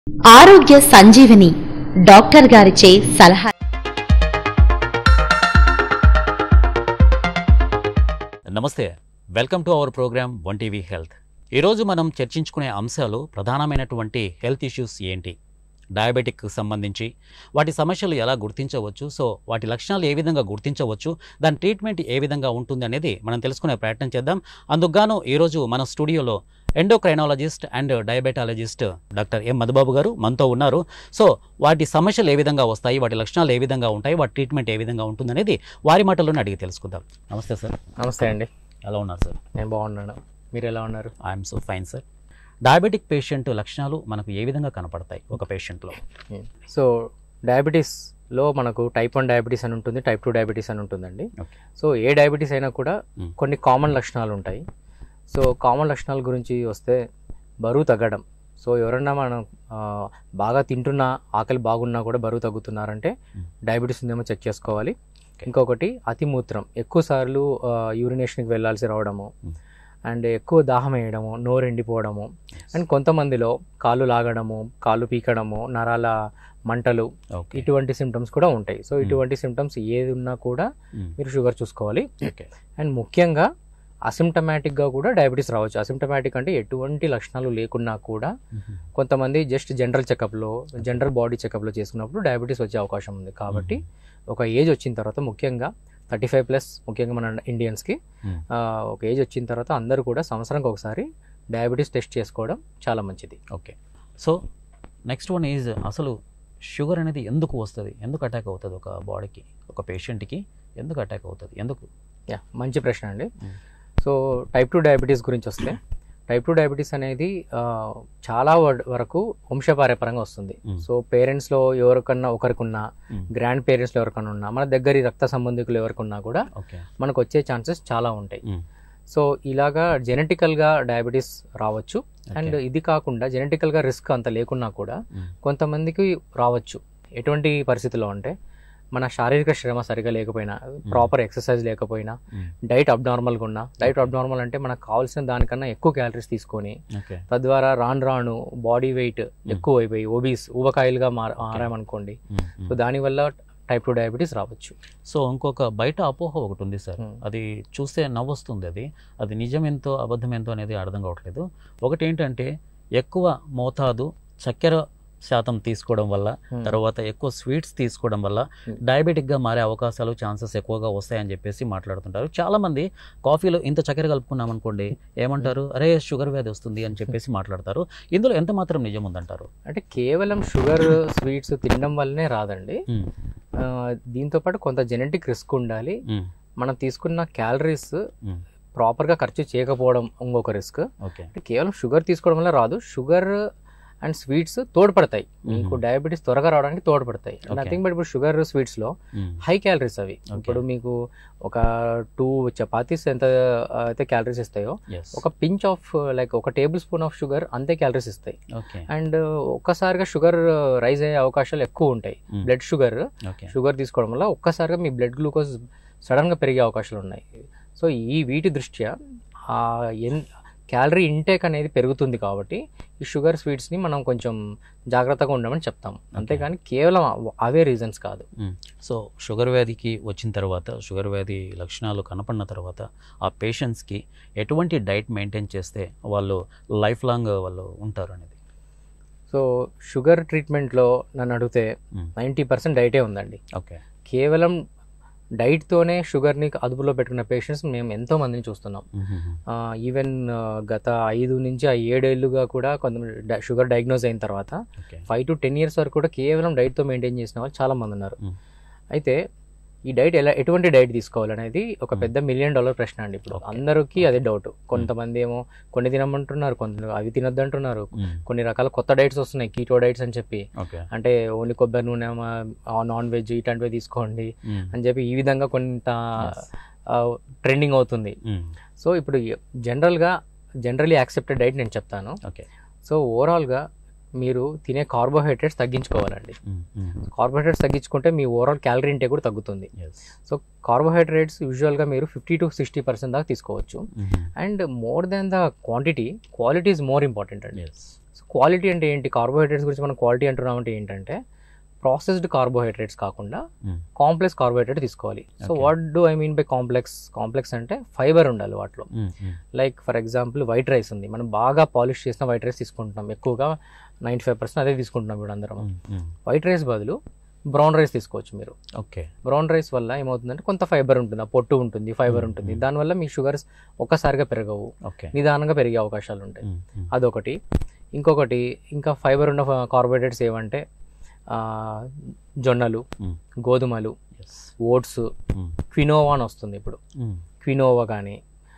ఆరోగ్య సంజీవని డాక్టర్ గారిచే సలహా. నమస్తే, welcome to our program one TV health. ఈరోజు మనం చర్చించుకునే అంశాలు ప్రధానమైనటువంటి హెల్త్ ఇష్యూస్ ఏంటి, డయాబెటిక్ సంబంధించి వాటి సమస్యలు ఎలా గుర్తించవచ్చు, సో వాటి లక్షణాలు ఏ విధంగా గుర్తించవచ్చు, దాని ట్రీట్మెంట్ ఏ విధంగా ఉంటుంది అనేది మనం తెలుసుకునే ప్రయత్నం చేద్దాం. అందుకుగాను ఈరోజు మన స్టూడియోలో endocrinologist and diabetologist doctor M Madhubabu గారు మనతో ఉన్నారు. సో వాటి సమస్యలు ఏ విధంగా వస్తాయి, వాటి లక్షణాలు ఏ విధంగా ఉంటాయి, వాటి ట్రీట్మెంట్ ఏ విధంగా ఉంటుంది అనేది వారి మాటల్లోనే అడిగి తెలుసుకుందాం. నమస్తే సార్. నమస్తే అండి. ఎలా ఉన్నారు సార్? నేను బాగున్నాను, మీరు ఎలా ఉన్నారు? I'm so fine sir. Diabetic patient లక్షణాలు మనకు ఏ విధంగా కనపడతాయి ఒక పేషెంట్లో? సో డయాబెటీస్లో మనకు టైప్ 1 డయాబెటీస్ అని ఉంటుంది, టైప్ 2 డయాబెటీస్ అని ఉంటుందండి. సో ఏ డయాబెటీస్ అయినా కూడా కొన్ని కామన్ లక్షణాలు ఉంటాయి. సో కామన్ లక్షణాల గురించి వస్తే బరువు తగ్గడం. సో ఎవరన్నా మనం బాగా తింటున్నా, ఆకలి బాగున్నా కూడా బరువు తగ్గుతున్నారంటే డయాబెటీస్ ఉందేమో చెక్ చేసుకోవాలి. ఇంకొకటి అతిమూత్రం, ఎక్కువసార్లు యూరినేషన్కి వెళ్ళాల్సి రావడము, అండ్ ఎక్కువ దాహం వేయడము, నోరు ఎండిపోవడము, అండ్ కొంతమందిలో కాళ్ళు లాగడము, కాళ్ళు పీకడము, నరాల మంటలు, ఇటువంటి సిమ్టమ్స్ కూడా ఉంటాయి. సో ఇటువంటి సిమ్టమ్స్ ఏది ఉన్నా కూడా మీరు షుగర్ చూసుకోవాలి. అండ్ ముఖ్యంగా అసిమ్టమాటిక్గా కూడా డయాబెటీస్ రావచ్చు. అసిమ్టమాటిక్ అంటే ఎటువంటి లక్షణాలు లేకున్నా కూడా కొంతమంది జస్ట్ జనరల్ బాడీ చెకప్లో చేసుకున్నప్పుడు డయాబెటీస్ వచ్చే అవకాశం ఉంది. కాబట్టి ఒక ఏజ్ వచ్చిన తర్వాత, ముఖ్యంగా 35+, ముఖ్యంగా మన ఇండియన్స్కి ఒక ఏజ్ వచ్చిన తర్వాత అందరూ కూడా సంవత్సరానికి ఒకసారి డయాబెటీస్ టెస్ట్ చేసుకోవడం చాలా మంచిది. Okay. So next one is, అసలు షుగర్ అనేది ఎందుకు వస్తుంది, ఎందుకు అటాక్ అవుతుంది ఒక బాడీకి, ఒక పేషెంట్కి ఎందుకు అటాక్ అవుతుంది, ఎందుకు? మంచి ప్రశ్న అండి. సో టైప్ 2 డయాబెటీస్ గురించి వస్తే, టైప్ 2 డయాబెటీస్ అనేది చాలా వరకు వంశపార్యపరంగా వస్తుంది. సో పేరెంట్స్లో ఎవరికన్నా ఒకరికున్నా, గ్రాండ్ పేరెంట్స్లో ఎవరికన్నా ఉన్నా, మన దగ్గర రక్త సంబంధికులు ఎవరికన్నా కూడా మనకు వచ్చే ఛాన్సెస్ చాలా ఉంటాయి. సో ఇలాగా జెనెటికల్గా డయాబెటీస్ రావచ్చు. అండ్ ఇది కాకుండా జెనెటికల్గా రిస్క్ అంత లేకున్నా కూడా కొంతమందికి రావచ్చు. ఎటువంటి పరిస్థితుల్లో అంటే, మన శారీరక శ్రమ సరిగా లేకపోయినా, ప్రాపర్ ఎక్సర్సైజ్ లేకపోయినా, డైట్ అబ్నార్మల్గా ఉన్నా, డైట్ అబ్నార్మల్ అంటే మనకు కావాల్సిన దానికన్నా ఎక్కువ క్యాలరీస్ తీసుకొని తద్వారా రాను బాడీ వెయిట్ ఎక్కువ అయిపోయి ఊబకాయలుగా మారామనుకోండి. సో దానివల్ల టైప్ 2 డయాబెటీస్ రావచ్చు. సో ఇంకొక బయట అపోహ ఒకటి ఉంది సార్, అది చూస్తే నవ్వొస్తుంది. అది నిజమేంతో అబద్ధమేంతో అనేది అర్థం కావట్లేదు. ఒకటి ఏంటంటే, ఎక్కువ మోతాదు చక్కెర శాతం తీసుకోవడం వల్ల, తర్వాత ఎక్కువ స్వీట్స్ తీసుకోవడం వల్ల డయాబెటిక్గా మారే అవకాశాలు, ఛాన్సెస్ ఎక్కువగా వస్తాయని చెప్పేసి మాట్లాడుతుంటారు. చాలామంది కాఫీలో ఇంత చక్కెర కలుపుకున్నాం అనుకోండి, ఏమంటారు, అరే షుగర్ వ్యాధి వస్తుంది అని చెప్పేసి మాట్లాడతారు. ఇందులో ఎంత మాత్రం నిజం ఉందంటారు? అంటే కేవలం షుగర్ స్వీట్స్ తినడం వల్లనే రాదండి. దీంతోపాటు కొంత జెనెటిక్ రిస్క్ ఉండాలి. మనం తీసుకున్న క్యాలరీస్ ప్రాపర్గా ఖర్చు చేయకపోవడం ఇంకొక రిస్క్. కేవలం షుగర్ తీసుకోవడం వల్ల రాదు. షుగర్ అండ్ స్వీట్స్ తోడ్పడతాయి, మీకు డయాబెటీస్ త్వరగా రావడానికి తోడ్పడతాయి. నథింగ్ బట్ ఇప్పుడు షుగర్ స్వీట్స్లో హై క్యాలరీస్ అవి. ఇప్పుడు మీకు ఒక 2 చపాతీస్ ఎంత అయితే క్యాలరీస్ ఇస్తాయో, ఒక పించ్ ఆఫ్ లైక్ ఒక టేబుల్ స్పూన్ ఆఫ్ షుగర్ అంతే క్యాలరీస్ ఇస్తాయి. అండ్ ఒక్కసారిగా షుగర్ రైజ్ అయ్యే అవకాశాలు ఎక్కువ ఉంటాయి. బ్లడ్ షుగర్ తీసుకోవడం వల్ల ఒక్కసారిగా మీ బ్లడ్ గ్లూకోజ్ సడన్గా పెరిగే అవకాశాలు ఉన్నాయి. సో వీటి దృష్ట్యా క్యాలరీ ఇంటేక్ అనేది పెరుగుతుంది. కాబట్టి ఈ షుగర్ స్వీట్స్ని మనం కొంచెం జాగ్రత్తగా ఉండమని చెప్తాం, అంతేకాని కేవలం అవే రీజన్స్ కాదు. సో షుగర్ వ్యాధికి వచ్చిన తర్వాత, షుగర్ వ్యాధి లక్షణాలు కనపడిన తర్వాత ఆ పేషెంట్స్కి ఎటువంటి డైట్ మెయింటైన్ చేస్తే వాళ్ళు లైఫ్ లాంగ్ వాళ్ళు ఉంటారు అనేది? సో షుగర్ ట్రీట్మెంట్లో నన్ను అడిగితే 90% డైటే ఉందండి. ఓకే. కేవలం డైట్తోనే షుగర్ని అదుపులో పెట్టుకున్న పేషెంట్స్ మేము ఎంతో మందిని చూస్తున్నాం. ఈవెన్ గత 5 నుంచి 7 ఏళ్ళుగా కూడా కొంతమంది షుగర్ డయాగ్నోజ్ అయిన తర్వాత 5 to 10 years వరకు కూడా కేవలం డైట్తో మెయింటైన్ చేసిన వాళ్ళు చాలా మంది ఉన్నారు. అయితే ఈ డైట్ ఎటువంటి డైట్ తీసుకోవాలనేది ఒక పెద్ద $1 million ప్రశ్న అండి. ఇప్పుడు అందరికీ అదే డౌట్. కొంతమంది ఏమో కొన్ని తినమంటున్నారు, కొంత అవి తినొద్దు అంటున్నారు. కొన్ని రకాల కొత్త డైట్స్ వస్తున్నాయి, కీటో డైట్స్ అని చెప్పి, అంటే ఓన్లీ కొబ్బరి నూనె, నాన్ వెజ్ ఇట్లాంటివి తీసుకోండి అని చెప్పి ఈ విధంగా కొంత ట్రెండింగ్ అవుతుంది. సో ఇప్పుడు జనరల్లీ యాక్సెప్టెడ్ డైట్ నేను చెప్తాను. సో ఓవరాల్గా మీరు తినే కార్బోహైడ్రేట్స్ తగ్గించుకోవాలండి. కార్బోహైడ్రేట్స్ తగ్గించుకుంటే మీ ఓవరాల్ క్యాలరీ ఇంటేక్ కూడా తగ్గుతుంది. సో కార్బోహైడ్రేట్స్ యూజువల్గా మీరు 50 to 60% దాకా తీసుకోవచ్చు. And more than the quantity, quality is more important అండి. సో క్వాలిటీ అంటే ఏంటి, కార్బోహైడ్రేట్స్ గురించి మనం క్వాలిటీ అంటున్నామంటే ఏంటంటే ప్రాసెస్డ్ కార్బోహైడ్రేట్స్ కాకుండా కాంప్లెక్స్ కార్బోహైడ్రేట్ తీసుకోవాలి. So what do I mean by complex అంటే ఫైబర్ ఉండాలి వాటిలో. Like for example white rice ఉంది, మనం బాగా పాలిష్ చేసిన వైట్ రైస్ తీసుకుంటున్నాం, ఎక్కువగా 95% అదే తీసుకుంటున్నాం ఇప్పుడు అందరం. వైట్ రైస్ బదులు బ్రౌన్ రైస్ తీసుకోవచ్చు మీరు. ఓకే, బ్రౌన్ రైస్ వల్ల ఏమవుతుందంటే కొంత ఫైబర్ ఉంటుంది, ఆ పొట్టు ఉంటుంది, ఫైబర్ ఉంటుంది, దానివల్ల మీ షుగర్స్ ఒక్కసారిగా పెరగవు, నిదానంగా పెరిగే అవకాశాలు ఉంటాయి. అదొకటి. ఇంకొకటి ఇంకా ఫైబర్ ఉన్న కార్బోహైడ్రేట్స్ ఏమంటే జొన్నలు, గోధుమలు, ఓట్స్, క్వినోవా అని వస్తుంది ఇప్పుడు, క్వినోవా కానీ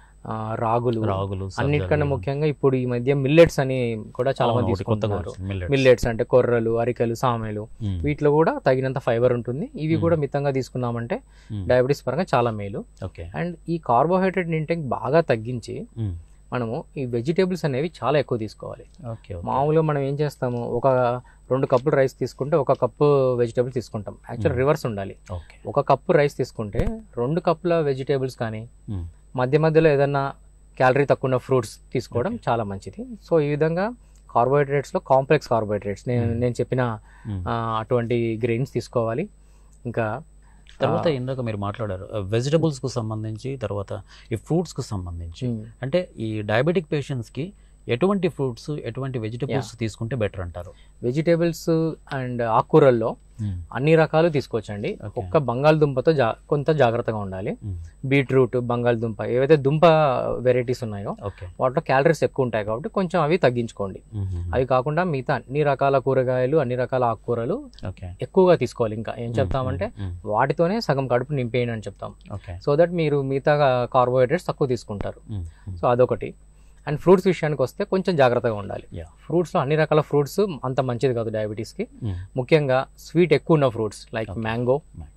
రాగులు, అన్నిటికన్నా ముఖ్యంగా ఇప్పుడు ఈ మధ్య మిల్లెట్స్ అని కూడా చాలా మంది తీసుకుంటున్నారు. మిల్లెట్స్ అంటే కొర్రలు, అరికెలు, సామెలు, వీటిలో కూడా తగినంత ఫైబర్ ఉంటుంది. ఇవి కూడా మితంగా తీసుకున్నామంటే డయాబెటీస్ పరంగా చాలా మేలు. అండ్ ఈ కార్బోహైడ్రేట్ ఇంటేక్ బాగా తగ్గించి మనము ఈ వెజిటేబుల్స్ అనేవి చాలా ఎక్కువ తీసుకోవాలి. మామూలుగా మనం ఏం చేస్తాము, ఒక 2 కప్పులు రైస్ తీసుకుంటే 1 కప్పు వెజిటేబుల్స్ తీసుకుంటాం. యాక్చువల్ రివర్స్ ఉండాలి. 1 కప్పు రైస్ తీసుకుంటే 2 కప్పుల వెజిటేబుల్స్ కానీ మధ్య మధ్యలో ఏదన్నా క్యాలరీ తక్కువ ఉన్న ఫ్రూట్స్ తీసుకోవడం చాలా మంచిది. సో ఈ విధంగా కార్బోహైడ్రేట్స్లో కాంప్లెక్స్ కార్బోహైడ్రేట్స్ నేను చెప్పిన అటువంటి గ్రెయిన్స్ తీసుకోవాలి. ఇంకా తర్వాత ఇందాక మీరు మాట్లాడారు వెజిటబుల్స్కు సంబంధించి, తర్వాత ఈ ఫ్రూట్స్కు సంబంధించి. అంటే ఈ డయాబెటిక్ పేషెంట్స్కి ఎటువంటి ఫ్రూట్స్, ఎటువంటి వెజిటబుల్స్ తీసుకుంటే బెటర్ అంటారు? వెజిటేబుల్స్ అండ్ ఆకుకూరల్లో అన్ని రకాలు తీసుకోవచ్చండి. ఒక్క బంగాళదుంపతో కొంత జాగ్రత్తగా ఉండాలి. బీట్రూట్, బంగాళదుంప, ఏవైతే దుంప వెరైటీస్ ఉన్నాయో వాటిలో క్యాలరీస్ ఎక్కువ ఉంటాయి కాబట్టి కొంచెం అవి తగ్గించుకోండి. అవి కాకుండా మిగతా అన్ని రకాల కూరగాయలు, అన్ని రకాల ఆకుకూరలు ఎక్కువగా తీసుకోవాలి. ఇంకా ఏం చెప్తామంటే వాటితోనే సగం కడుపు నింపేయండి అని చెప్తాం. సో దట్ మీరు మిగతా కార్బోహైడ్రేట్స్ తక్కువ తీసుకుంటారు. సో అదొకటి. అండ్ ఫ్రూట్స్ విషయానికి వస్తే కొంచెం జాగ్రత్తగా ఉండాలి. ఫ్రూట్స్లో అన్ని రకాల ఫ్రూట్స్ అంత మంచిది కాదు డయాబెటీస్కి. ముఖ్యంగా స్వీట్ ఎక్కువ ఉన్న fruits like mango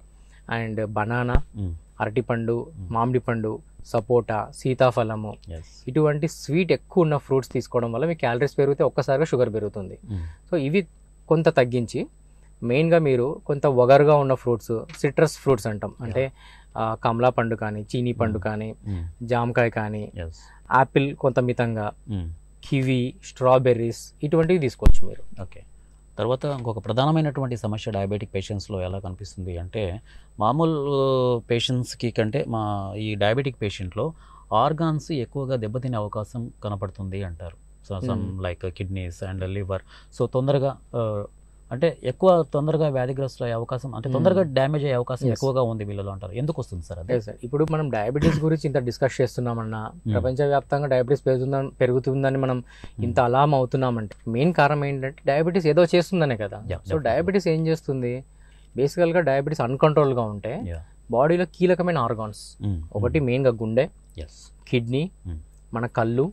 and banana, అరటిపండు, మామిడి పండు, సపోటా, సీతాఫలము, ఇటువంటి స్వీట్ ఎక్కువ ఉన్న ఫ్రూట్స్ తీసుకోవడం వల్ల మీ క్యాలరీస్ పెరిగితే ఒక్కసారిగా షుగర్ పెరుగుతుంది. సో ఇవి కొంత తగ్గించి మెయిన్గా మీరు కొంత వగరుగా ఉన్న ఫ్రూట్స్, సిట్రస్ ఫ్రూట్స్ అంటాం, అంటే కమలా పండు కానీ, చీనీ పండు కానీ, జామకాయ కానీ, యాపిల్ కొంత మితంగా, కివి, స్ట్రాబెర్రీస్, ఇటువంటివి తీసుకోవచ్చు మీరు. ఓకే. తర్వాత ఇంకొక ప్రధానమైనటువంటి సమస్య డయాబెటిక్ పేషెంట్స్లో ఎలా కనిపిస్తుంది అంటే, మామూలు పేషెంట్స్కి కంటే ఈ డయాబెటిక్ పేషెంట్లో ఆర్గాన్స్ ఎక్కువగా దెబ్బతినే అవకాశం కనపడుతుంది అంటారు. So some like kidneys and liver. So తొందరగా అంటే తొందరగా వ్యాధిగ్రస్తులు అయ్యే అవకాశం, అంటే తొందరగా డ్యామేజ్ అయ్యే అవకాశం ఎక్కువగా ఉంది వీళ్ళలో అంటారు. ఎందుకు వస్తుంది సార్ అదే? సార్, ఇప్పుడు మనం డయాబెటీస్ గురించి ఇంత డిస్కస్ చేస్తున్నామన్నా, ప్రపంచవ్యాప్తంగా డయాబెటీస్ పెరుగుతుందని మనం ఇంత అలాం అవుతున్నామంటే మెయిన్ కారణం ఏంటంటే డయాబెటీస్ ఏదో చేస్తుందనే కదా. సో డయాబెటీస్ ఏం చేస్తుంది, బేసికల్గా డయాబెటీస్ అన్కంట్రోల్గా ఉంటే బాడీలో కీలకమైన ఆర్గాన్స్, ఒకటి మెయిన్గా గుండె, కిడ్నీ, మన కళ్ళు,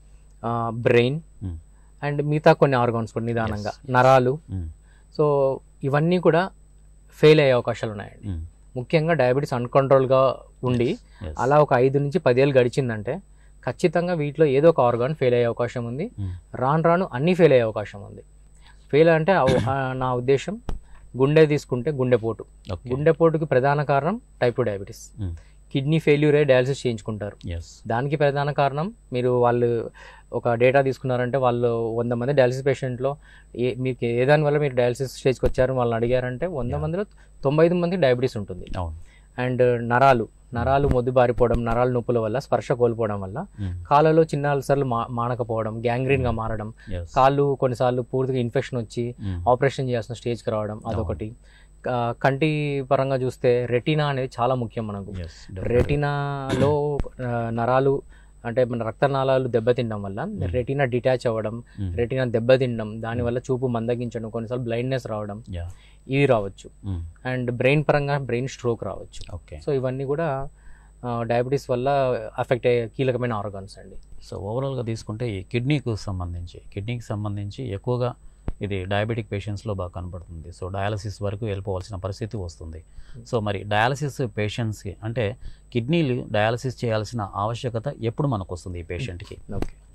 బ్రెయిన్ అండ్ మిగతా కొన్ని ఆర్గాన్స్ కూడా నిదానంగా, నరాలు, సో ఇవన్నీ కూడా ఫెయిల్ అయ్యే అవకాశాలు ఉన్నాయండి. ముఖ్యంగా డయాబెటీస్ అన్కంట్రోల్గా ఉండి అలా ఒక 5 నుంచి 10 ఏళ్ళు గడిచిందంటే ఖచ్చితంగా వీటిలో ఏదో ఒక ఆర్గాన్ ఫెయిల్ అయ్యే అవకాశం ఉంది. రాను అన్నీ ఫెయిల్ అయ్యే అవకాశం ఉంది. ఫెయిల్ అంటే నా ఉద్దేశం గుండె తీసుకుంటే గుండెపోటుకి ప్రధాన కారణం టైప్ 2 డయాబెటీస్. కిడ్నీ ఫెయిల్యూర్ అయ్యి డయాలసిస్ చేయించుకుంటారు. దానికి ప్రధాన కారణం వాళ్ళు ఒక డేటా తీసుకున్నారంటే వాళ్ళు 100 మంది డయాలసిస్ పేషెంట్లో మీకు ఏ దాని వల్ల మీరు డయాలసిస్ స్టేజ్కి వచ్చారు వాళ్ళని అడిగారంటే 100 మందిలో 95 మంది డయాబెటీస్ ఉంటుంది. అండ్ నరాలు మొద్దుబారిపోవడం, నరాల నొప్పుల వల్ల, స్పర్శ కోల్పోవడం వల్ల కాళ్ళలో చిన్న అల్సర్లు మానకపోవడం, గ్యాంగ్రీన్గా మారడం, కాళ్ళు కొన్నిసార్లు పూర్తిగా ఇన్ఫెక్షన్ వచ్చి ఆపరేషన్ చేయాల్సిన స్టేజ్కి రావడం, అదొకటి. కంటి పరంగా చూస్తే రెటీనా అనేది చాలా ముఖ్యం మనకు. రెటీనాలో నరాలు అంటే మన రక్తనాళాలు దెబ్బతినడం వల్ల రెటీనా డిటాచ్ అవ్వడం, రెటీనా దెబ్బతినడం, దానివల్ల చూపు మందగించడం, కొన్నిసార్లు బ్లైండ్నెస్ రావడం, ఇవి రావచ్చు. అండ్ బ్రెయిన్ పరంగా బ్రెయిన్ స్ట్రోక్ రావచ్చు. సో ఇవన్నీ కూడా డయాబెటీస్ వల్ల అఫెక్ట్ అయ్యే కీలకమైన ఆర్గాన్స్ అండి. సో ఓవరాల్గా తీసుకుంటే ఈ కిడ్నీకి సంబంధించి ఎక్కువగా ఇది డయాబెటిక్ పేషెంట్స్లో బాగా కనపడుతుంది. సో డయాలసిస్ వరకు వెళ్ళిపోవాల్సిన పరిస్థితి వస్తుంది. సో మరి డయాలసిస్ పేషెంట్స్కి అంటే కిడ్నీలు డయాలసిస్ చేయాల్సిన ఆవశ్యకత ఎప్పుడు మనకు వస్తుంది ఈ పేషెంట్కి? ఓకే,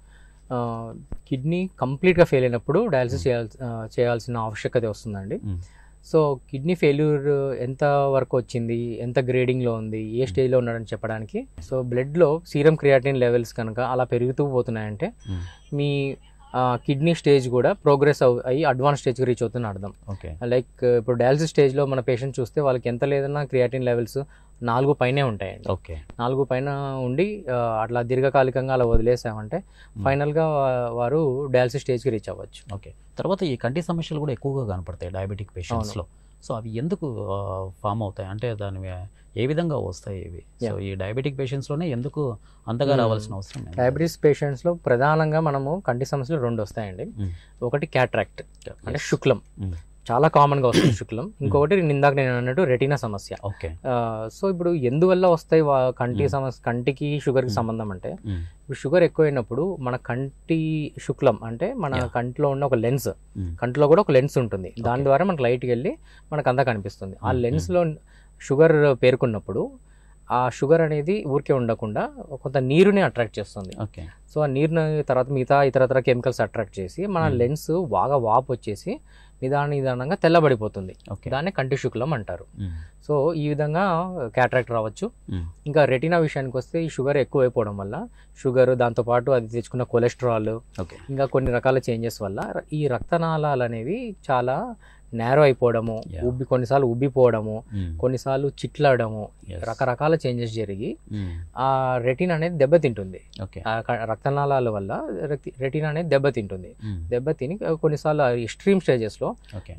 కిడ్నీ కంప్లీట్గా ఫెయిల్ అయినప్పుడు డయాలసిస్ చేయాల్సిన ఆవశ్యకత వస్తుందండి. సో కిడ్నీ ఫెయిల్యూర్ ఎంత వరకు వచ్చింది, ఎంత గ్రేడింగ్లో ఉంది, ఏ స్టేజ్లో ఉన్నాడని చెప్పడానికి, సో బ్లడ్లో సీరం క్రియాటిన్ లెవెల్స్ కనుక అలా పెరుగుతూ పోతున్నాయంటే మీ కిడ్నీ స్టేజ్ కూడా ప్రోగ్రెస్ అయ్యి అడ్వాన్స్ స్టేజ్కి రీచ్ అవుతుందని అర్థం. లైక్ ఇప్పుడు డయాలసిస్ స్టేజ్లో మన పేషెంట్ చూస్తే వాళ్ళకి ఎంత లేదన్నా క్రియాటిన్ లెవెల్స్ 4 పైనే ఉంటాయండి. 4 పైన ఉండి అట్లా దీర్ఘకాలికంగా అలా వదిలేసామంటే ఫైనల్గా వారు డయాలసిస్ స్టేజ్కి రీచ్ అవ్వచ్చు. ఓకే, తర్వాత ఈ కంటి సమస్యలు కూడా ఎక్కువగా కనపడతాయి డయాబెటిక్ పేషెంట్స్లో. సో అవి ఎందుకు ఫామ్ అవుతాయి అంటే దాని ఏ విధంగా వస్తాయి ఇవి? సో ఈ డయాబెటిక్ పేషెంట్స్లోనే ఎందుకు అంతగా రావాల్సిన అవసరం? డయాబెటీస్ పేషెంట్స్లో ప్రధానంగా మనము కంటి సమస్యలు 2 వస్తాయండి. ఒకటి క్యాట్రాక్ట్ అంటే శుక్లం, చాలా కామన్గా వస్తుంది శుక్లం. ఇంకొకటి ఇందాక నేను అన్నట్టు రెటీనా సమస్య. ఓకే, సో ఇప్పుడు ఎందువల్ల వస్తాయి కంటి సమస్య, కంటికి షుగర్కి సంబంధం అంటే ఇప్పుడు షుగర్ ఎక్కువైనప్పుడు మన కంటి శుక్లం అంటే మన కంటిలో ఉన్న ఒక లెన్స్, కంటిలో కూడా ఒక లెన్స్ ఉంటుంది, దాని ద్వారా మనకు లైట్కి వెళ్ళి మనకు అంతా కనిపిస్తుంది. ఆ లెన్స్లో షుగర్ పేరుకున్నప్పుడు ఆ షుగర్ అనేది ఊరికే ఉండకుండా కొంత నీరుని అట్రాక్ట్ చేస్తుంది. సో ఆ నీరుని తర్వాత మిగతా ఇతరతర కెమికల్స్ అట్రాక్ట్ చేసి మన లెన్స్ బాగా వాపు వచ్చేసి నిదానంగా తెల్లబడిపోతుంది. దాన్ని కంటి శుక్లం అంటారు. సో ఈ విధంగా క్యాట్రాక్ట్ రావచ్చు. ఇంకా రెటీనా విషయానికి వస్తే ఈ షుగర్ ఎక్కువైపోవడం వల్ల షుగర్, దాంతోపాటు అది తెచ్చుకున్న కొలెస్ట్రాల్, ఇంకా కొన్ని రకాల చేంజెస్ వల్ల ఈ రక్తనాళాలు అనేవి చాలా నేరో అయిపోవడము, కొన్నిసార్లు ఉబ్బిపోవడము, కొన్నిసార్లు చిట్లడము, రకరకాల చేంజెస్ జరిగి ఆ రెటీనా అనేది దెబ్బతింటుంది. రక్తనాళాల వల్ల రెటీనా అనేది దెబ్బతిని కొన్నిసార్లు ఎక్స్ట్రీమ్ స్టేజెస్లో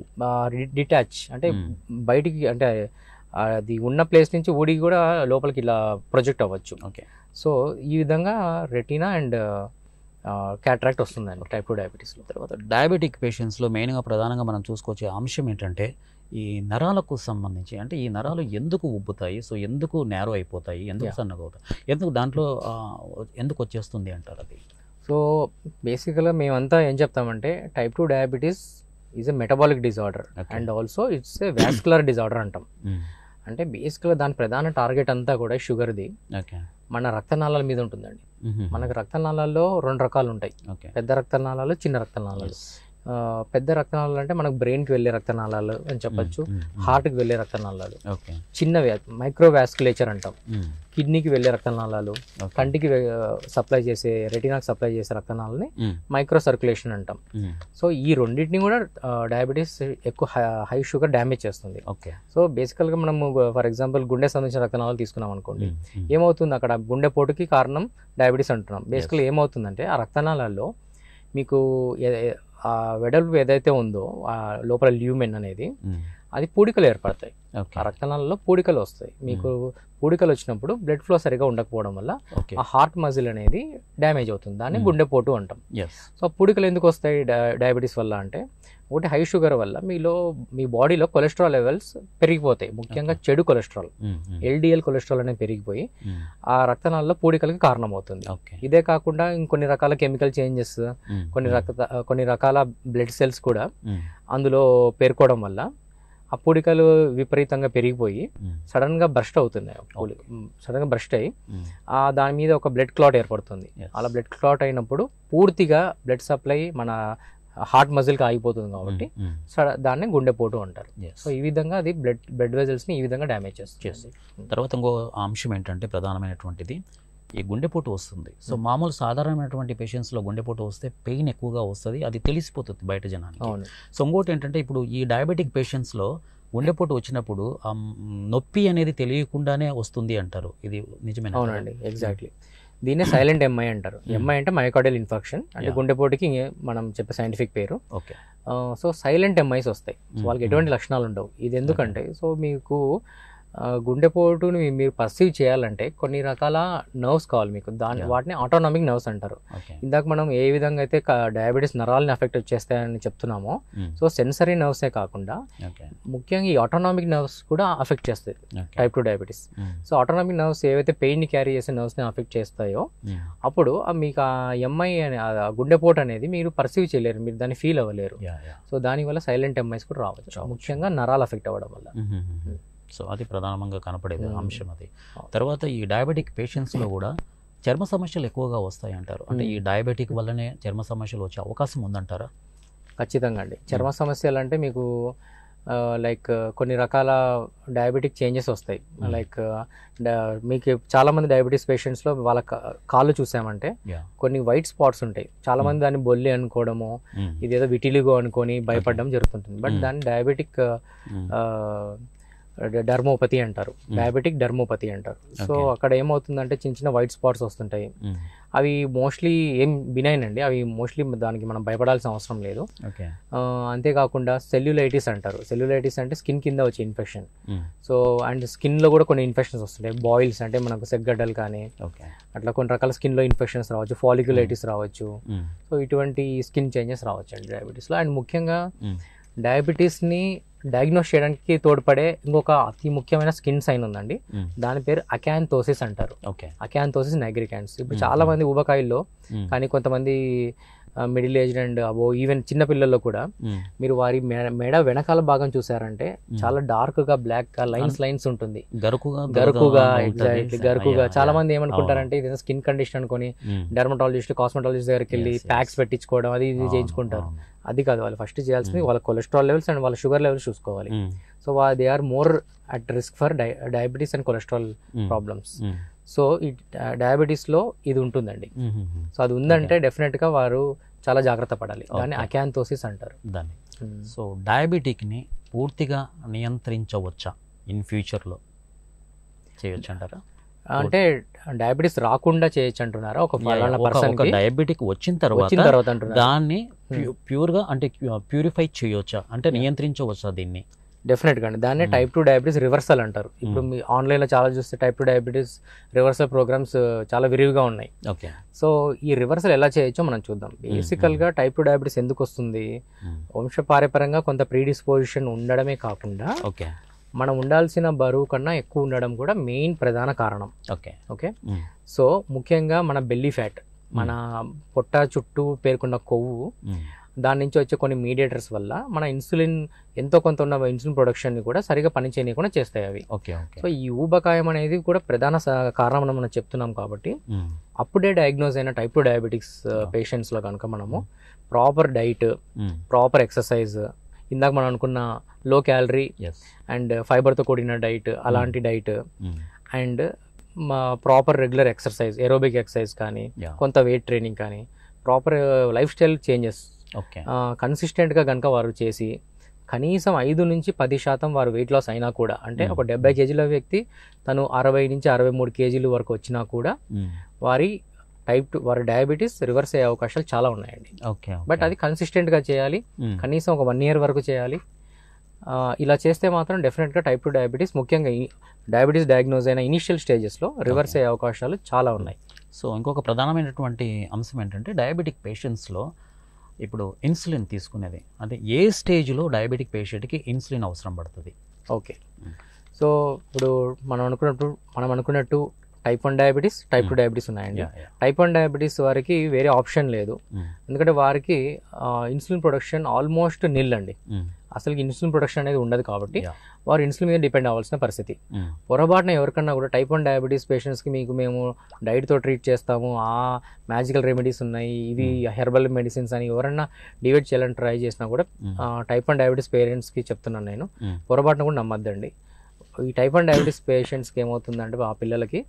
డిటాచ్ అంటే బయటికి అంటే అది ఉన్న ప్లేస్ నుంచి ఊడి కూడా లోపలికి ఇలా ప్రొజెక్ట్ అవ్వచ్చు. సో ఈ విధంగా రెటీనా అండ్ క్యాట్రాక్ట్ వస్తుందండి టైప్ 2 డయాబెటీస్లో. తర్వాత డయాబెటిక్ పేషెంట్స్లో మెయిన్గా ప్రధానంగా మనం చూసుకొచ్చే అంశం ఏంటంటే ఈ నరాలకు సంబంధించి, అంటే ఈ నరాలు ఎందుకు ఉబ్బుతాయి, సో ఎందుకు నేరో అయిపోతాయి, ఎందుకు సన్నగా అవుతాయి, ఎందుకు దాంట్లో ఎందుకు వచ్చేస్తుంది అంటారు అది? సో బేసికల్గా మేమంతా ఏం చెప్తామంటే type 2 diabetes is a metabolic disorder and also it's a vascular disorder అంటాం. అంటే బేసికల్గా దాని ప్రధాన టార్గెట్ అంతా కూడా షుగర్ది మన రక్తనాళాల మీద ఉంటుందండి. మనకు రక్తనాళాల్లో 2 రకాలు ఉంటాయి, పెద్ద రక్తనాళాలు, చిన్న రక్తనాళాలు. పెద్ద రక్తనాళాలు అంటే మనకు బ్రెయిన్కి వెళ్ళే రక్తనాళాలు అని చెప్పచ్చు, హార్ట్కి వెళ్ళే రక్తనాళాలు. చిన్నవి మైక్రో వాస్కులేచర్ అంటాం. కిడ్నీకి వెళ్ళే రక్తనాళాలు, కంటికి సప్లై చేసే, రెటీనాకి సప్లై చేసే రక్తనాళాలని మైక్రో సర్క్యులేషన్ అంటాం. సో ఈ రెండింటిని కూడా డయాబెటీస్ ఎక్కువ హై షుగర్ డ్యామేజ్ చేస్తుంది. సో బేసికల్గా మనము ఫర్ ఎగ్జాంపుల్ గుండె సంబంధించిన రక్తనాళాలు తీసుకున్నాం అనుకోండి, ఏమవుతుంది అక్కడ గుండెపోటుకి కారణం డయాబెటీస్ అంటున్నాం. బేసికల్గా ఏమవుతుందంటే ఆ రక్తనాళాల్లో మీకు ఆ వెడల్పు ఏదైతే ఉందో ఆ లోపల ల్యూమెన్ అనేది అది పూడికలు ఏర్పడతాయి. ఆ రక్తనాళాల్లో పూడికలు వస్తాయి. మీకు పూడికలు వచ్చినప్పుడు బ్లడ్ ఫ్లో సరిగా ఉండకపోవడం వల్ల ఆ హార్ట్ మజిల్ అనేది డ్యామేజ్ అవుతుంది, దాన్ని గుండెపోటు అంటాం. సో పూడికలు ఎందుకు వస్తాయి డయాబెటీస్ వల్ల అంటే, ఒకటి హై షుగర్ వల్ల మీ బాడీలో కొలెస్ట్రాల్ లెవెల్స్ పెరిగిపోతాయి, ముఖ్యంగా చెడు కొలెస్ట్రాల్, LDL కొలెస్ట్రాల్ అనేది పెరిగిపోయి ఆ రక్తనాళాల్లో పూడికలకి కారణమవుతుంది. ఇదే కాకుండా ఇంకొన్ని రకాల కెమికల్ చేంజెస్, కొన్ని రకాల బ్లడ్ సెల్స్ కూడా అందులో పేర్కోవడం వల్ల ఆ పూడికలు విపరీతంగా పెరిగిపోయి సడన్గా బ్రస్ట్ అవుతున్నాయి. సడన్గా బ్రస్ట్ అయ్యి దాని మీద ఒక బ్లడ్ క్లాట్ ఏర్పడుతుంది. అలా బ్లడ్ క్లాట్ అయినప్పుడు పూర్తిగా బ్లడ్ సప్లై మన హార్ట్ మజిల్కి ఆగిపోతుంది కాబట్టి దాన్ని గుండెపోటు అంటారు. సో ఈ విధంగా అది బ్లడ్ వెజల్స్ని ఈ విధంగా డ్యామేజ్ చేస్తుంది. తర్వాత ఇంకో అంశం ఏంటంటే ప్రధానమైనటువంటిది ఈ గుండెపోటు వస్తుంది. సో మామూలు సాధారణమైనటువంటి పేషెంట్స్లో గుండెపోటు వస్తే పెయిన్ ఎక్కువగా వస్తుంది, అది తెలిసిపోతుంది బయట జనానికి. సో ఇంకోటి ఏంటంటే ఇప్పుడు ఈ డయాబెటిక్ పేషెంట్స్లో గుండెపోటు వచ్చినప్పుడు ఆ నొప్పి అనేది తెలియకుండానే వస్తుంది అంటారు, ఇది నిజమేనా? అవునండి, ఎగ్జాక్ట్లీ. దీన్నే సైలెంట్ MI అంటారు. MI అంటే మయోకార్డియల్ ఇన్ఫార్క్షన్, అంటే గుండెపోటుకి మనం చెప్పే సైంటిఫిక్ పేరు. సో సైలెంట్ MIs వస్తాయి, వాళ్ళకి ఎటువంటి లక్షణాలు ఉండవు. ఇది ఎందుకంటే సో మీకు గుండెపోటుని మీరు పర్సీవ్ చేయాలంటే కొన్ని రకాల నర్వ్స్ కావాలి మీకు, వాటిని ఆటోనామిక్ నర్వ్స్ అంటారు. ఇందాక మనం ఏ విధంగా అయితే డయాబెటీస్ నరాలని అఫెక్ట్ వచ్చేస్తాయని చెప్తున్నామో, సో సెన్సరీ నర్వ్సే కాకుండా ముఖ్యంగా ఈ ఆటోనామిక్ నర్వ్స్ కూడా అఫెక్ట్ చేస్తాయి type 2 diabetes. So autonomic nerves ఏవైతే పెయిన్ని క్యారీ చేసే నర్వ్స్ని అఫెక్ట్ చేస్తాయో అప్పుడు మీకు ఆ MI అనే గుండెపోటు అనేది మీరు పర్సీవ్ చేయలేరు, మీరు దాన్ని ఫీల్ అవ్వలేరు. సో దానివల్ల సైలెంట్ MIs కూడా రావచ్చు, ముఖ్యంగా నరాలు అఫెక్ట్ అవ్వడం వల్ల. సో అది ప్రధానంగా కనపడేది అంశం అది. తర్వాత ఈ డయాబెటిక్ పేషెంట్స్లో కూడా చర్మ సమస్యలు ఎక్కువగా వస్తాయి అంటారు. అంటే ఈ డయాబెటిక్ వల్లనే చర్మ సమస్యలు వచ్చే అవకాశం ఉందంటారా? ఖచ్చితంగా అండి. చర్మ సమస్యలు అంటే మీకు లైక్ కొన్ని రకాల డయాబెటిక్ చేంజెస్ వస్తాయి. లైక్ మీకు చాలామంది డయాబెటీస్ పేషెంట్స్లో వాళ్ళ కాళ్ళు చూసామంటే కొన్ని వైట్ స్పాట్స్ ఉంటాయి. చాలామంది దాన్ని బొల్లి అనుకోవడము, ఇదేదో విటిలిగో అనుకొని భయపడడం జరుగుతుంటుంది. బట్ దాన్ని డయాబెటిక్ డర్మోపతి అంటారు, డయాబెటిక్ డర్మోపతి అంటారు. సో అక్కడ ఏమవుతుందంటే చిన్న చిన్న వైట్ స్పాట్స్ వస్తుంటాయి. అవి మోస్ట్లీ ఏం బినైన్ అండి, అవి మోస్ట్లీ దానికి మనం భయపడాల్సిన అవసరం లేదు. అంతేకాకుండా సెల్యులైటిస్ అంటారు. సెల్యులైటిస్ అంటే స్కిన్ కింద వచ్చే ఇన్ఫెక్షన్. సో అండ్ స్కిన్లో కూడా కొన్ని ఇన్ఫెక్షన్స్ వస్తుంటాయి. బాయిల్స్ అంటే మనకు సెగ్గడ్డలు కానీ అట్లా కొన్ని రకాల స్కిన్లో ఇన్ఫెక్షన్స్ రావచ్చు, ఫాలిక్యులైటిస్ రావచ్చు. సో ఇటువంటి స్కిన్ చేంజెస్ రావచ్చు అండి డయాబెటీస్లో. అండ్ ముఖ్యంగా డయాబెటీస్ని డయాగ్నోస్ చేయడానికి తోడ్పడే ఇంకొక అతి ముఖ్యమైన స్కిన్ సైన్ ఉందండి. దాని పేరు అకాంతోసిస్ అంటారు. Acanthosis nigricans. ఇప్పుడు చాలా మంది ఊబకాయల్లో కానీ కొంతమంది middle aged and above even చిన్న పిల్లల్లో కూడా మీరు వారి మెడ వెనకాల భాగం చూసారంటే చాలా డార్క్ గా బ్లాక్ గా లైన్స్ ఉంటుంది, గరుకుగా. ఎగ్జాక్ట్లీ గరుకుగా. చాలా మంది ఏమనుకుంటారంటే ఇది స్కిన్ కండిషన్ అనుకొని డెర్మటాలజిస్ట్ కాస్మెటాలజిస్ట్ దగ్గరికి వెళ్ళి ప్యాక్స్ పెట్టించుకోవడం అది ఇది చేయించుకుంటారు. అది కాదు, వాళ్ళు ఫస్ట్ చేయాల్సింది వాళ్ళ కొలెస్ట్రాల్ లెవెల్స్ అండ్ వాళ్ళ షుగర్ లెవెల్స్ చూసుకోవాలి. So they are more at risk for diabetes and cholesterol problems. So ఈ డయాబెటీస్లో ఇది ఉంటుందండి. సో అది ఉందంటే డెఫినెట్గా వారు చాలా జాగ్రత్త పడాలి. దాన్ని అకాంతోసిస్ అంటారు దాన్ని. సో డయాబెటిక్ని పూర్తిగా నియంత్రించవచ్చా ఇన్ ఫ్యూచర్లో? చేయొచ్చు అంటారా? అంటే డయాబెటీస్ రాకుండా చేయొచ్చు అంటున్నారా? ఒక డయాబెటిక్ వచ్చిన తర్వాత దాన్ని ప్యూర్గా అంటే ప్యూరిఫై చేయొచ్చా, అంటే నియంత్రించవచ్చా దీన్ని? డెఫినెట్గా అండి. దాన్నే టైప్ 2 డయాబెటీస్ రివర్సల్ అంటారు. ఇప్పుడు మీ ఆన్లైన్లో చాలా చూస్తే టైప్ 2 డయాబెటీస్ రివర్సల్ ప్రోగ్రామ్స్ చాలా విరివిగా ఉన్నాయి. సో ఈ రివర్సల్ ఎలా చేయొచ్చో మనం చూద్దాం. బేసికల్గా టైప్ 2 డయాబెటీస్ ఎందుకు వస్తుంది? వంశపారపర్యంగా కొంత ప్రీడిస్పోజిషన్ ఉండడమే కాకుండా మనం ఉండాల్సిన బరువు కన్నా ఎక్కువ ఉండడం కూడా మెయిన్ ప్రధాన కారణం. ఓకే. సో ముఖ్యంగా మన బెల్లీ ఫ్యాట్, మన పొట్ట చుట్టూ పేర్కొన్న కొవ్వు, దాని నుంచి వచ్చే కొన్ని మీడియేటర్స్ వల్ల మన ఇన్సులిన్ ఎంతో కొంత ఉన్న ఇన్సులిన్ ప్రొడక్షన్ని కూడా సరిగా పనిచేయకుండా చేస్తాయి అవి. సో ఈ ఊబకాయం అనేది కూడా ప్రధాన కారణం మనం చెప్తున్నాం కాబట్టి అప్పుడే డయాగ్నోజ్ అయిన టైప్ 2 డయాబెటిక్స్ పేషెంట్స్లో కనుక మనము ప్రాపర్ డైట్, ప్రాపర్ ఎక్సర్సైజ్, ఇందాక మనం అనుకున్న లో క్యాలరీ అండ్ ఫైబర్తో కూడిన డైట్, అలాంటి diet and proper regular exercise, aerobic exercise కానీ కొంత వెయిట్ ట్రైనింగ్ కానీ ప్రాపర్ లైఫ్ స్టైల్ చేంజెస్ కన్సిస్టెంట్గా కనుక వారు చేసి కనీసం 5 నుంచి 10% వారు వెయిట్ లాస్ అయినా కూడా, అంటే ఒక 70 కేజీల వ్యక్తి తను 60 నుంచి 63 కేజీలు వరకు వచ్చినా కూడా వారి టైప్ 2 వారి డయాబెటీస్ రివర్స్ అయ్యే అవకాశాలు చాలా ఉన్నాయండి. బట్ అది కన్సిస్టెంట్గా చేయాలి, కనీసం ఒక 1 year వరకు చేయాలి. ఇలా చేస్తే మాత్రం డెఫినెట్గా టైప్ 2 డయాబెటీస్, ముఖ్యంగా డయాబెటీస్ డయాగ్నోజ్ అయిన ఇనిషియల్ స్టేజెస్లో రివర్స్ అయ్యే అవకాశాలు చాలా ఉన్నాయి. సో ఇంకొక ప్రధానమైనటువంటి అంశం ఏంటంటే డయాబెటిక్ పేషెంట్స్లో ఇప్పుడు ఇన్సులిన్ తీసుకునేది, అంటే ఏ స్టేజ్లో డయాబెటిక్ పేషెంట్కి ఇన్సులిన్ అవసరం పడుతుంది? ఓకే. సో ఇప్పుడు మనం అనుకున్నట్టు టైప్ 1 డయాబెటీస్, టైప్ 2 డయాబెటీస్ ఉన్నాయండి. టైప్ 1 డయాబెటీస్ వారికి వేరే ఆప్షన్ లేదు, ఎందుకంటే వారికి ఇన్సులిన్ ప్రొడక్షన్ ఆల్మోస్ట్ నిల్ అండి. అసలు ఇన్సులిన్ ప్రొడక్షన్ అనేది ఉండదు కాబట్టి వారు ఇన్సులిన్ మీద డిపెండ్ అవ్వాల్సిన పరిస్థితి. పొరపాటున ఎవరికన్నా కూడా టైప్ 1 డయాబెటీస్ పేషెంట్స్కి మేము డైట్తో ట్రీట్ చేస్తాము, ఆ మ్యాజికల్ రెమెడీస్ ఉన్నాయి, ఇవి హెర్బల్ మెడిసిన్స్ అని ఎవరన్నా డివైడ్ చేయాలని ట్రై చేసినా కూడా టైప్ 1 డయాబెటీస్ పేరెంట్స్కి చెప్తున్నాను నేను, పొరపాటున కూడా నమ్మద్దండి. ఈ టైప్ 1 డయాబెటీస్ పేషెంట్స్కి ఏమవుతుందంటే ఆ పిల్లలకి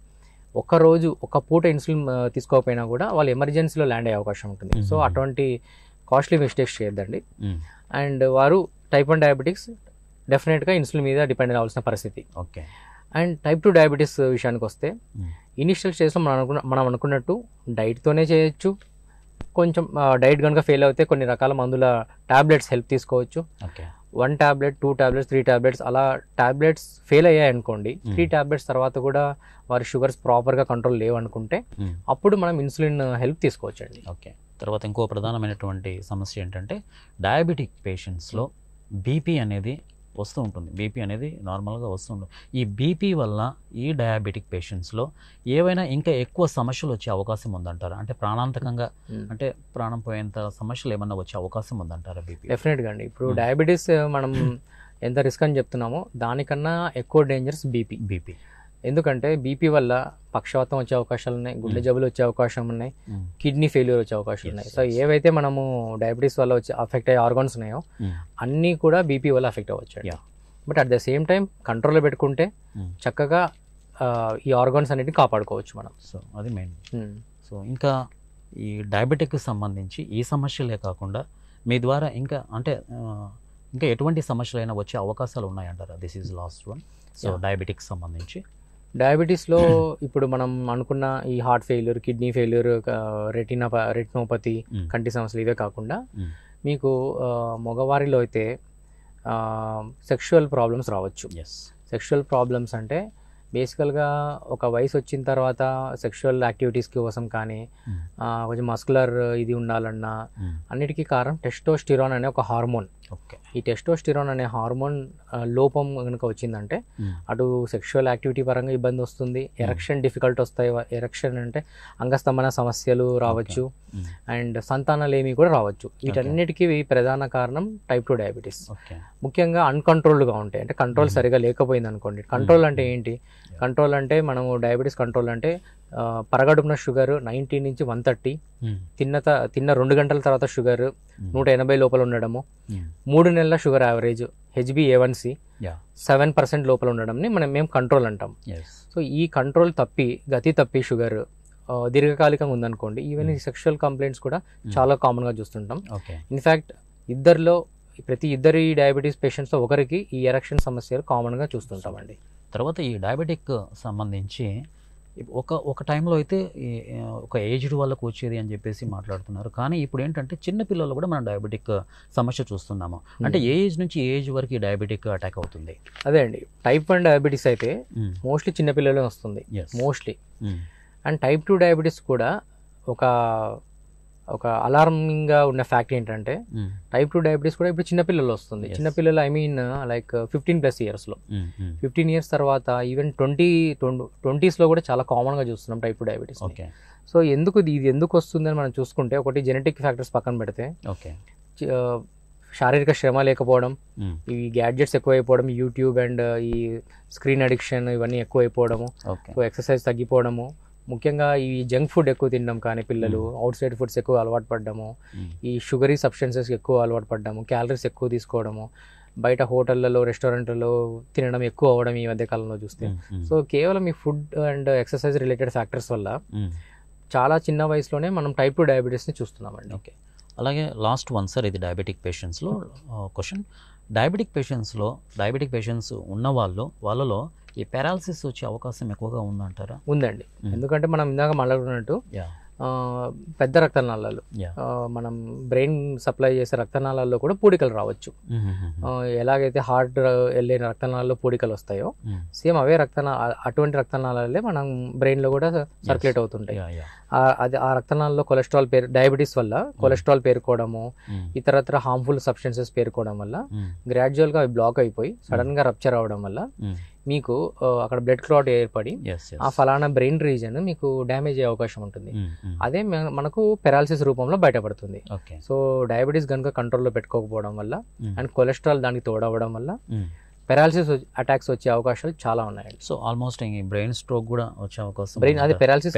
ఒక పూట ఇన్సులిన్ తీసుకోకపోయినా కూడా వాళ్ళు ఎమర్జెన్సీలో ల్యాండ్ అయ్యే అవకాశం ఉంటుంది. సో అటువంటి కాస్ట్లీ మిస్టేక్స్ చేయొద్దండి. అండ్ వారు టైప్ 1 డయాబెటిక్స్ డెఫినెట్గా ఇన్సులిన్ మీద డిపెండ్ అవ్వాల్సిన పరిస్థితి. అండ్ టైప్ 2 డయాబెటీస్ విషయానికి వస్తే ఇనిషియల్ స్టేజ్లో మనం అనుకున్నట్టు డైట్తోనే చేయొచ్చు. కొంచెం డైట్ కనుక ఫెయిల్ అవుతే కొన్ని రకాల మందుల టాబ్లెట్స్ హెల్ప్ తీసుకోవచ్చు. 1 టాబ్లెట్, 2 టాబ్లెట్స్, 3 టాబ్లెట్స్, అలా టాబ్లెట్స్ ఫెయిల్ అయ్యాయి అనుకోండి, 3 టాబ్లెట్స్ తర్వాత కూడా వారి షుగర్స్ ప్రాపర్గా కంట్రోల్ లేవనుకుంటే అప్పుడు మనం ఇన్సులిన్ హెల్ప్ తీసుకోవచ్చండి. ఓకే. తర్వాత ఇంకో ప్రధానమైనటువంటి సమస్య ఏంటంటే డయాబెటిక్ పేషెంట్స్లో బీపీ అనేది వస్తూ ఉంటుంది. బీపీ అనేది నార్మల్గా వస్తుంటుంది. ఈ బీపీ వల్ల ఈ డయాబెటిక్ పేషెంట్స్లో ఏవైనా ఇంకా ఎక్కువ సమస్యలు వచ్చే అవకాశం ఉందంటారా? అంటే ప్రాణాంతకంగా, అంటే ప్రాణం పోయేంత సమస్యలు ఏమన్నా వచ్చే అవకాశం ఉందంటారా బీపీ? డెఫినెట్గా అండి. ఇప్పుడు డయాబెటీస్ మనం ఎంత రిస్క్ అని చెప్తున్నామో దానికన్నా ఎక్కువ డేంజర్స్ బీపీ. ఎందుకంటే బీపీ వల్ల పక్షవాతం వచ్చే అవకాశాలు ఉన్నాయి, గుండె జబ్బులు వచ్చే అవకాశం ఉన్నాయి, కిడ్నీ ఫెయిల్యూర్ వచ్చే అవకాశాలు ఉన్నాయి. సో ఏవైతే మనము డయాబెటీస్ వల్ల వచ్చే అఫెక్ట్ అయ్యే ఆర్గాన్స్ ఉన్నాయో అన్నీ కూడా బీపీ వల్ల అఫెక్ట్ అవ్వచ్చు. But at the same time కంట్రోల్లో పెట్టుకుంటే చక్కగా ఈ ఆర్గాన్స్ అన్నిటిని కాపాడుకోవచ్చు మనం. సో అది మెయిన్. సో ఇంకా ఈ డయాబెటిక్కి సంబంధించి ఈ సమస్యలే కాకుండా మీ ద్వారా ఇంకా అంటే ఇంకా ఎటువంటి సమస్యలైనా వచ్చే అవకాశాలు ఉన్నాయంటారా? This is last one. So diabetics సంబంధించి డయాబెటీస్లో ఇప్పుడు మనం అనుకున్న ఈ heart failure, kidney failure, retinopathy, కంటి సమస్యలు ఇవే కాకుండా మీకు మగవారిలో అయితే సెక్షువల్ ప్రాబ్లమ్స్ రావచ్చు. సెక్షువల్ ప్రాబ్లమ్స్ అంటే బేసికల్గా ఒక వయసు వచ్చిన తర్వాత సెక్షువల్ యాక్టివిటీస్ కోసం కానీ కొంచెం మస్కులర్ ఇది ఉండాలన్నా అన్నిటికీ కారణం టెస్టోస్టిరాన్ అనే ఒక హార్మోన్. ఈ టెస్టోస్టిరాన్ అనే హార్మోన్ లోపం కనుక వచ్చిందంటే అటు సెక్షువల్ యాక్టివిటీ పరంగా ఇబ్బంది వస్తుంది, ఎరెక్షన్ డిఫికల్ట్ వస్తాయి. ఎరెక్షన్ అంటే అంగస్తంభన సమస్యలు రావచ్చు అండ్ సంతానలేమి కూడా రావచ్చు. వీటన్నిటికీ ప్రధాన కారణం టైప్ 2 డయాబెటీస్. ముఖ్యంగా అన్కంట్రోల్డ్గా ఉంటాయి, అంటే కంట్రోల్ సరిగా లేకపోయింది అనుకోండి. కంట్రోల్ అంటే ఏంటి? కంట్రోల్ అంటే మనము డయాబెటీస్ కంట్రోల్ అంటే పరగడుపున షుగర్ 90 నుంచి 130, తిన్న 2 గంటల తర్వాత షుగర్ 180 లోపల ఉండడము, 3 నెలల షుగర్ యావరేజ్ HbA1c 7% లోపల ఉండడంని మేము కంట్రోల్ అంటాం. సో ఈ కంట్రోల్ గతి తప్పి షుగర్ దీర్ఘకాలికంగా ఉందనుకోండి, ఈవెన్ ఈ సెక్షువల్ కంప్లైంట్స్ కూడా చాలా కామన్గా చూస్తుంటాం. ఇన్ఫ్యాక్ట్ ప్రతి ఇద్దరి డయాబెటీస్ పేషెంట్స్లో ఒకరికి ఈ ఎరెక్షన్ సమస్యలు కామన్గా చూస్తుంటామండి. తర్వాత ఈ డయాబెటిక్ సంబంధించి ఒక టైంలో అయితే ఒక ఏజ్డ్ వాళ్ళకు వచ్చేది అని చెప్పేసి మాట్లాడుతున్నారు, కానీ ఇప్పుడు ఏంటంటే చిన్న పిల్లలు కూడా మనం డయాబెటిక్ సమస్య చూస్తున్నాము. అంటే ఏ ఏజ్ నుంచి ఏ ఏజ్ వరకు ఈ డయాబెటిక్ అటాక్ అవుతుంది? అదే అండి, టైప్ 1 డయాబెటీస్ అయితే మోస్ట్లీ చిన్నపిల్లలే వస్తుంది మోస్ట్లీ. అండ్ టైప్ 2 డయాబెటీస్ కూడా ఒక అలార్మింగ్గా ఉన్న ఫ్యాక్ట్ ఏంటంటే టైప్ 2 డయాబెటీస్ కూడా ఇప్పుడు చిన్నపిల్లలు వస్తుంది. చిన్నపిల్లలు ఐ మీన్ లైక్ 15+ ఇయర్స్లో, 15 ఇయర్స్ తర్వాత ఈవెన్ 20s కూడా చాలా కామన్గా చూస్తున్నాం టైప్ 2 డయాబెటీస్. సో ఇది ఎందుకు వస్తుందని మనం చూసుకుంటే, ఒకటి జెనెటిక్ ఫ్యాక్టర్స్ పక్కన పెడితే శారీరక శ్రమ లేకపోవడం, ఈ గ్యాడ్జెట్స్ ఎక్కువైపోవడం, యూట్యూబ్ అండ్ ఈ స్క్రీన్ అడిక్షన్ ఇవన్నీ ఎక్కువైపోవడము, ఎక్సర్సైజ్ తగ్గిపోవడము, ముఖ్యంగా ఈ జంక్ ఫుడ్ ఎక్కువ తినడం కానీ పిల్లలు, అవుట్ సైడ్ ఫుడ్స్ ఎక్కువ అలవాటు పడ్డము, ఈ షుగరీ సబ్స్టెన్సెస్ ఎక్కువ అలవాటు పడ్డము, క్యాలరీస్ ఎక్కువ తీసుకోవడము, బయట హోటళ్లలో రెస్టారెంట్లలో తినడం ఎక్కువ అవ్వడం ఈ మధ్య కాలంలో చూస్తే. సో కేవలం ఈ food and exercise related factors వల్ల చాలా చిన్న వయసులోనే మనం టైప్ 2 డయాబెటీస్ని చూస్తున్నామండి. ఓకే, అలాగే లాస్ట్ వన్ సార్, ఇది డయాబెటిక్ పేషెంట్స్లో క్వశ్చన్. డయాబెటిక్ పేషెంట్స్ ఉన్న వాళ్ళలో ఈ పారాలసిస్ వచ్చే అవకాశం ఎక్కువగా ఉందంటారా? ఉందండి, ఎందుకంటే మనం ఇందాక మాట్లాడుకున్నట్టు పెద్ద రక్తనాళాలు, మనం బ్రెయిన్ సప్లై చేసే రక్తనాళాల్లో కూడా పూడికలు రావచ్చు. ఎలాగైతే హార్ట్ వెళ్ళే రక్తనాళాల్లో పూడికలు వస్తాయో సేమ్ అవే అటువంటి రక్తనాళాలే మనం బ్రెయిన్లో కూడా సర్క్యులేట్ అవుతుంటాయి. ఆ రక్తనాళాల్లో కొలెస్ట్రాల్ డయాబెటీస్ వల్ల కొలెస్ట్రాల్ పేరుకోవడము, ఇతరత్ర హార్మ్ఫుల్ సబ్స్టెన్సెస్ పేరుకోవడం వల్ల గ్రాడ్యువల్గా అవి బ్లాక్ అయిపోయి సడన్గా రప్చర్ అవ్వడం వల్ల మీకు అక్కడ బ్లడ్ క్లాట్ ఏర్పడి ఆ ఫలానా బ్రెయిన్ రీజన్ మీకు డ్యామేజ్ అయ్యే అవకాశం ఉంటుంది. అదే మనకు పెరాలసిస్ రూపంలో బయటపడుతుంది. సో డయాబెటీస్ కనుక కంట్రోల్లో పెట్టుకోకపోవడం వల్ల అండ్ కొలెస్ట్రాల్ దానికి తోడవడం వల్ల పెరాలసిస్ అటాక్స్ వచ్చే అవకాశాలు చాలా ఉన్నాయండి. సో ఆల్మోస్ట్ బ్రెయిన్ స్ట్రోక్ కూడా వచ్చే అవకాశం. అదే పెరాలసిస్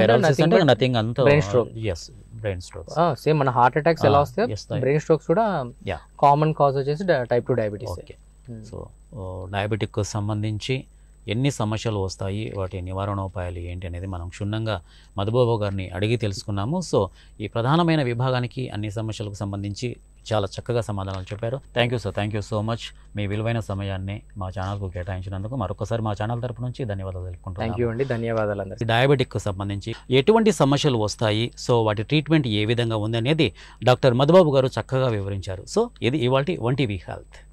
బ్రెయిన్ స్ట్రోక్ సేమ్ మన హార్ట్ అటాక్స్ ఎలా వస్తే బ్రెయిన్ స్ట్రోక్స్ కూడా కామన్ కాజ్ వచ్చేసి టైప్ 2 డయాబెటీస్. సో డయాబెటిక్ సంబంధించి ఎన్ని సమస్యలు వస్తాయి, వాటి నివారణోపాయాలు ఏంటి అనేది మనం క్షుణ్ణంగా మధుబాబు గారిని అడిగి తెలుసుకున్నాము. సో ఈ ప్రధానమైన విభాగానికి అన్ని సమస్యలకు సంబంధించి చాలా చక్కగా సమాధానాలు చెప్పారు. Thank you sir, thank you so much. మీ విలువైన సమయాన్ని మా ఛానల్కు కేటాయించినందుకు మరొకసారి మా ఛానల్ తరపు నుంచి ధన్యవాదాలు తెలుపుకుంటున్నాను. థ్యాంక్ యూ అండి, ధన్యవాదాలు అందరికీ. డయాబెటిక్కు సంబంధించి ఎటువంటి సమస్యలు వస్తాయి, సో వాటి ట్రీట్మెంట్ ఏ విధంగా ఉంది అనేది డాక్టర్ మధుబాబు గారు చక్కగా వివరించారు. సో ఇది ఇవాల్టి 1TV హెల్త్.